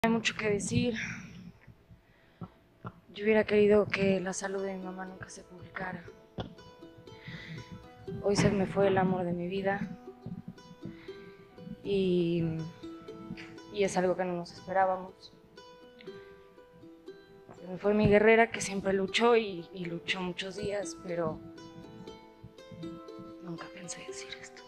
Hay mucho que decir. Yo hubiera querido que la salud de mi mamá nunca se publicara. Hoy se me fue el amor de mi vida y es algo que no nos esperábamos. Se me fue mi guerrera, que siempre luchó y luchó muchos días, pero nunca pensé decir esto.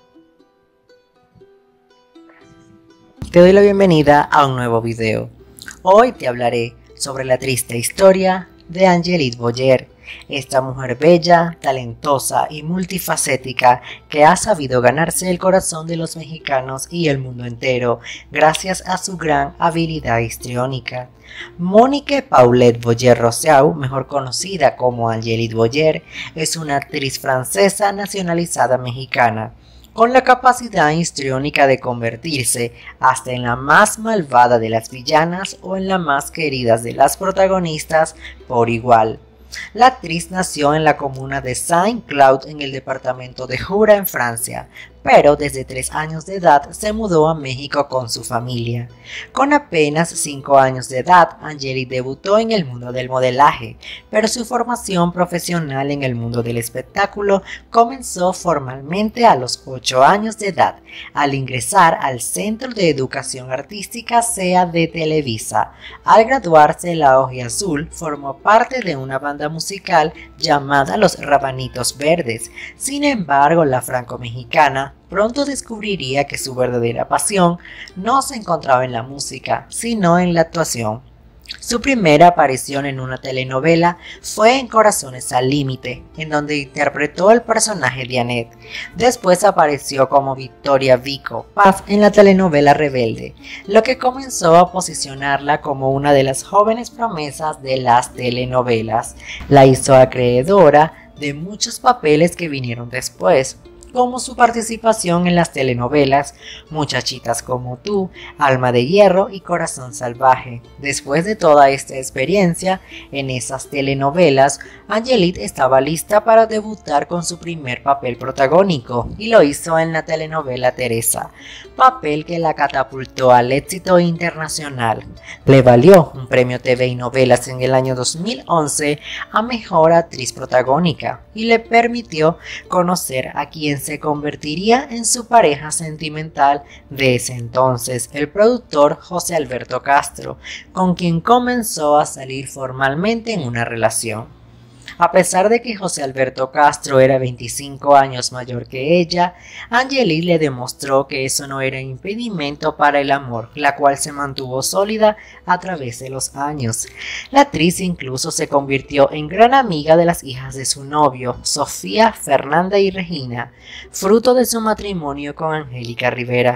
Gracias. Te doy la bienvenida a un nuevo video. Hoy te hablaré sobre la triste historia de Angelique Boyer, esta mujer bella, talentosa y multifacética que ha sabido ganarse el corazón de los mexicanos y el mundo entero gracias a su gran habilidad histriónica. Monique Paulette Boyer-Rousseau, mejor conocida como Angelique Boyer, es una actriz francesa nacionalizada mexicana, con la capacidad histriónica de convertirse hasta en la más malvada de las villanas o en la más querida de las protagonistas por igual. La actriz nació en la comuna de Saint-Cloud en el departamento de Jura en Francia, pero desde 3 años de edad se mudó a México con su familia. Con apenas 5 años de edad, Angelique debutó en el mundo del modelaje, pero su formación profesional en el mundo del espectáculo comenzó formalmente a los 8 años de edad, al ingresar al Centro de Educación Artística CEA de Televisa. Al graduarse, la Ojiazul formó parte de una banda musical llamada Los Rabanitos Verdes. Sin embargo, la franco-mexicana pronto descubriría que su verdadera pasión no se encontraba en la música, sino en la actuación. Su primera aparición en una telenovela fue en Corazones al Límite, en donde interpretó el personaje de Annette. Después apareció como Victoria Vico Paz en la telenovela Rebelde, lo que comenzó a posicionarla como una de las jóvenes promesas de las telenovelas. La hizo acreedora de muchos papeles que vinieron después, como su participación en las telenovelas Muchachitas como tú, Alma de Hierro y Corazón Salvaje. Después de toda esta experiencia en esas telenovelas, Angelique estaba lista para debutar con su primer papel protagónico, y lo hizo en la telenovela Teresa, papel que la catapultó al éxito internacional. Le valió un premio TV y novelas en el año 2011 a Mejor Actriz Protagónica y le permitió conocer a quien se convertiría en su pareja sentimental de ese entonces, el productor José Alberto Castro, con quien comenzó a salir formalmente en una relación. A pesar de que José Alberto Castro era 25 años mayor que ella, Angelique le demostró que eso no era impedimento para el amor, la cual se mantuvo sólida a través de los años. La actriz incluso se convirtió en gran amiga de las hijas de su novio, Sofía, Fernanda y Regina, fruto de su matrimonio con Angélica Rivera.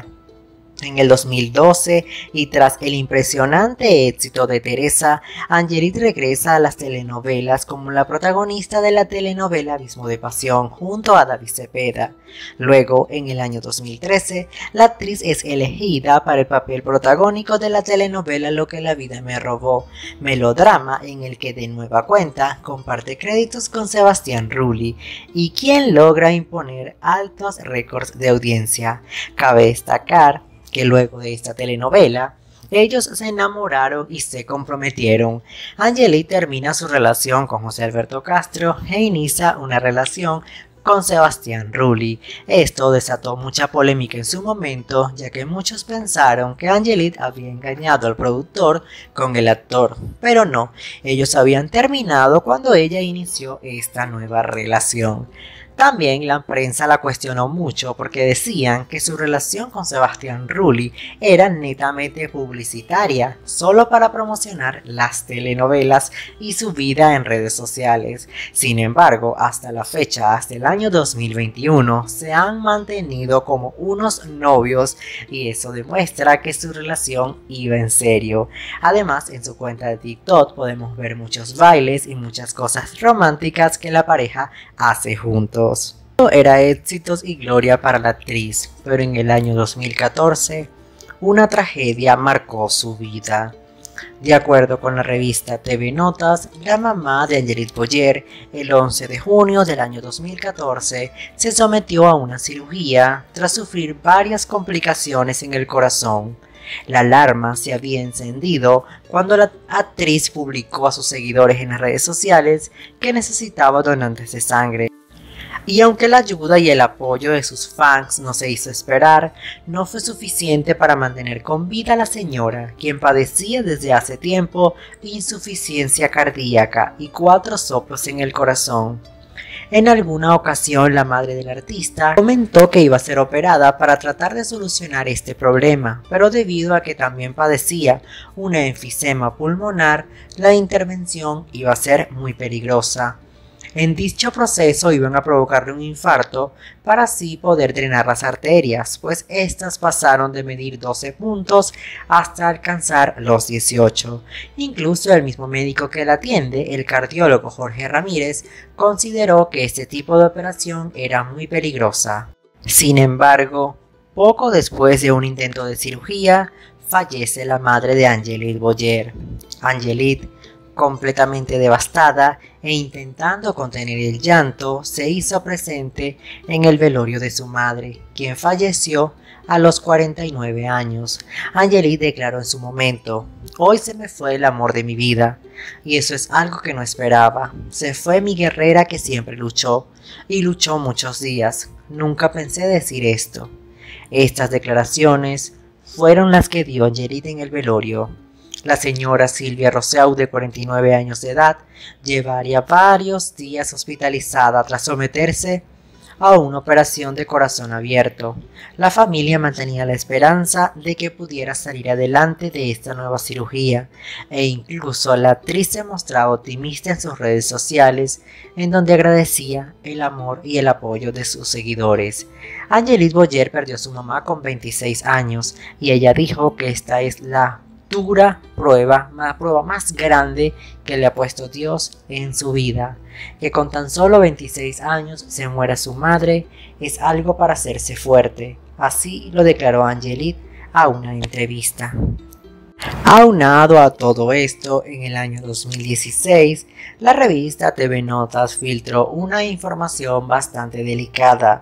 En el 2012, y tras el impresionante éxito de Teresa, Angelique regresa a las telenovelas como la protagonista de la telenovela Abismo de Pasión junto a David Cepeda. Luego, en el año 2013, la actriz es elegida para el papel protagónico de la telenovela Lo que la vida me robó, melodrama en el que de nueva cuenta comparte créditos con Sebastián Rulli, y quien logra imponer altos récords de audiencia. Cabe destacar que luego de esta telenovela, ellos se enamoraron y se comprometieron. Angelique termina su relación con José Alberto Castro e inicia una relación con Sebastián Rulli. Esto desató mucha polémica en su momento, ya que muchos pensaron que Angelique había engañado al productor con el actor, pero no, ellos habían terminado cuando ella inició esta nueva relación. También la prensa la cuestionó mucho porque decían que su relación con Sebastián Rulli era netamente publicitaria, solo para promocionar las telenovelas y su vida en redes sociales. Sin embargo, hasta la fecha, hasta el año 2021, se han mantenido como unos novios, y eso demuestra que su relación iba en serio. Además, en su cuenta de TikTok podemos ver muchos bailes y muchas cosas románticas que la pareja hace juntos. Era éxitos y gloria para la actriz, pero en el año 2014 una tragedia marcó su vida. De acuerdo con la revista TV Notas, la mamá de Angelique Boyer, el 11 de junio del año 2014, se sometió a una cirugía tras sufrir varias complicaciones en el corazón. La alarma se había encendido cuando la actriz publicó a sus seguidores en las redes sociales que necesitaba donantes de sangre. Y aunque la ayuda y el apoyo de sus fans no se hizo esperar, no fue suficiente para mantener con vida a la señora, quien padecía desde hace tiempo insuficiencia cardíaca y 4 soplos en el corazón. En alguna ocasión, la madre del artista comentó que iba a ser operada para tratar de solucionar este problema, pero debido a que también padecía una enfisema pulmonar, la intervención iba a ser muy peligrosa. En dicho proceso iban a provocarle un infarto para así poder drenar las arterias, pues estas pasaron de medir 12 puntos hasta alcanzar los 18. Incluso el mismo médico que la atiende, el cardiólogo Jorge Ramírez, consideró que este tipo de operación era muy peligrosa. Sin embargo, poco después de un intento de cirugía, fallece la madre de Angelique Boyer. Angelique, completamente devastada e intentando contener el llanto, se hizo presente en el velorio de su madre, quien falleció a los 49 años. Angelique declaró en su momento: "Hoy se me fue el amor de mi vida, y eso es algo que no esperaba. Se fue mi guerrera que siempre luchó, y luchó muchos días. Nunca pensé decir esto". Estas declaraciones fueron las que dio Angelique en el velorio. La señora Silvia Rousseau, de 49 años de edad, llevaría varios días hospitalizada tras someterse a una operación de corazón abierto. La familia mantenía la esperanza de que pudiera salir adelante de esta nueva cirugía, e incluso la actriz se mostraba optimista en sus redes sociales, en donde agradecía el amor y el apoyo de sus seguidores. Angelique Boyer perdió a su mamá con 26 años, y ella dijo que esta es la prueba más grande que le ha puesto Dios en su vida. Que con tan solo 26 años se muera su madre es algo para hacerse fuerte. Así lo declaró Angelique a una entrevista. Aunado a todo esto, en el año 2016, la revista TV Notas filtró una información bastante delicada.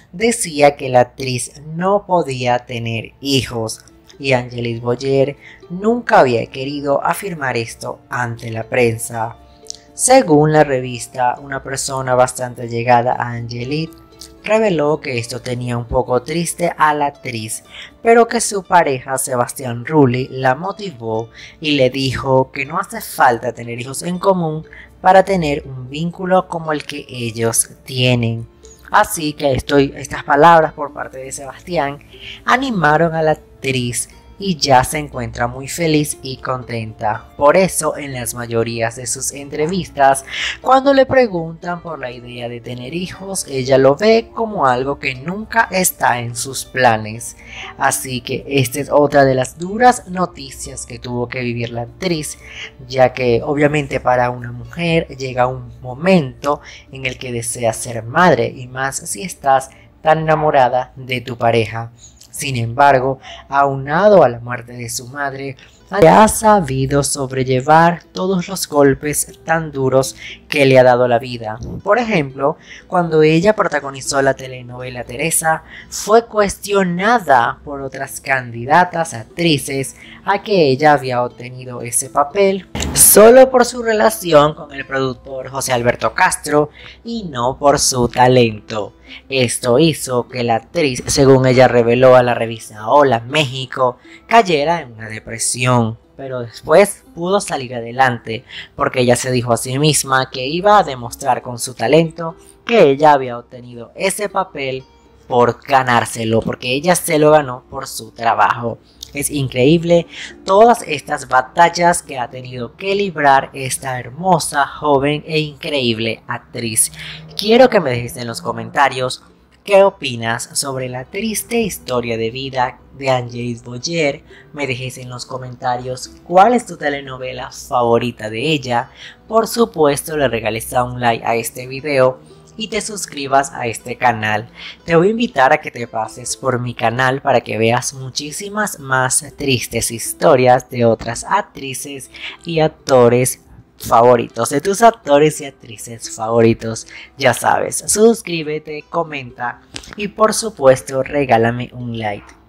Decía que la actriz no podía tener hijos, y Angelique Boyer nunca había querido afirmar esto ante la prensa. Según la revista, una persona bastante allegada a Angelique reveló que esto tenía un poco triste a la actriz, pero que su pareja Sebastián Rulli la motivó y le dijo que no hace falta tener hijos en común para tener un vínculo como el que ellos tienen. Así que estas palabras por parte de Sebastián animaron a la actriz y ya se encuentra muy feliz y contenta. Por eso, en las mayorías de sus entrevistas, cuando le preguntan por la idea de tener hijos, ella lo ve como algo que nunca está en sus planes. Así que esta es otra de las duras noticias que tuvo que vivir la actriz, ya que obviamente para una mujer llega un momento en el que desea ser madre, y más si estás tan enamorada de tu pareja. Sin embargo, aunado a la muerte de su madre, ha sabido sobrellevar todos los golpes tan duros que le ha dado la vida. Por ejemplo, cuando ella protagonizó la telenovela Teresa, fue cuestionada por otras candidatas actrices a que ella había obtenido ese papel solo por su relación con el productor José Alberto Castro y no por su talento. Esto hizo que la actriz, según ella reveló a la revista Hola México, cayera en una depresión, pero después pudo salir adelante porque ella se dijo a sí misma que iba a demostrar con su talento que ella había obtenido ese papel por ganárselo, porque ella se lo ganó por su trabajo. Es increíble todas estas batallas que ha tenido que librar esta hermosa, joven e increíble actriz. Quiero que me dejes en los comentarios qué opinas sobre la triste historia de vida de Angelique Boyer. Me dejes en los comentarios cuál es tu telenovela favorita de ella. Por supuesto, le regales un like a este video y te suscribas a este canal. Te voy a invitar a que te pases por mi canal para que veas muchísimas más tristes historias de otras actrices y actores favoritos, de tus actores y actrices favoritos. Ya sabes, suscríbete, comenta y por supuesto regálame un like.